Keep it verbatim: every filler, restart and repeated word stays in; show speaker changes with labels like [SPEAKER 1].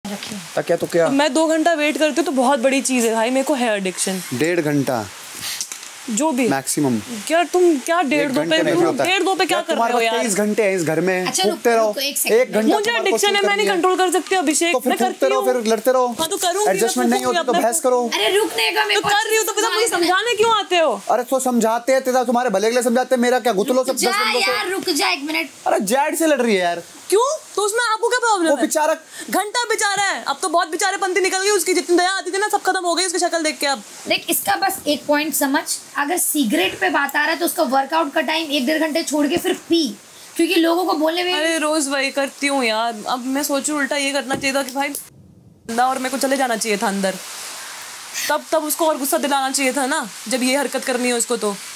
[SPEAKER 1] क्या तो क्या
[SPEAKER 2] मैं दो घंटा वेट करती हूँ तो बहुत बड़ी चीज है भाई, मेरे को है एडिक्शन।
[SPEAKER 1] डेढ़ घंटा
[SPEAKER 2] जो भी
[SPEAKER 1] मैक्सिमम।
[SPEAKER 2] क्या तुम क्या डेढ़ दो पे डेढ़ दो पे क्या कर रहे हो यार?
[SPEAKER 1] तेईस घंटे हैं इस घर में, फूकते रहो एक घंटा।
[SPEAKER 2] मुझे एडिक्शन है, मैं नहीं कंट्रोल कर सकती अभिषेक।
[SPEAKER 1] तो फिर फूकते रहो, फिर लड़ते रहो।
[SPEAKER 2] हाँ तो करूंगी,
[SPEAKER 1] एडजस्टमेंट नहीं होती तो बहस करो।
[SPEAKER 3] अरे रुकने का मैं
[SPEAKER 2] तो कर रही हूँ तो फिर मुझे समझाने क्यों आते हो?
[SPEAKER 1] अरे तो समझाते हैं तेरा, तुम्हारे भले के लिए समझाते हैं, मेरा क्या गुतलो सब दस बंदों से।
[SPEAKER 3] यार रुक जा एक मिनट।
[SPEAKER 1] अरे जैड से लड़ रही है यार।
[SPEAKER 2] क्यों? तो उसमें आपको क्या प्रॉब्लम है?
[SPEAKER 1] वो बेचारा
[SPEAKER 2] घंटा बेचारा है, अब तो बहुत बेचारे पंथी निकल गई उसकी, जितनी दया आती थी ना सब खत्म हो गई उसकी शक्ल देख के। अब
[SPEAKER 3] देख इसका बस एक पॉइंट समझ, अगर सिगरेट पे बात आ रहा है तो उसका वर्कआउट का टाइम एक डेढ़ घंटे छोड़ के फिर पी, क्योंकि लोगों को बोलने में।
[SPEAKER 2] अरे रोज वही करती हूँ यार। अब मैं सोचूं उल्टा ये करना चाहिए था कि भाई और मेरे को चले जाना चाहिए था अंदर, तब तब उसको और गुस्सा दिलाना चाहिए था ना जब ये हरकत करनी है उसको। तो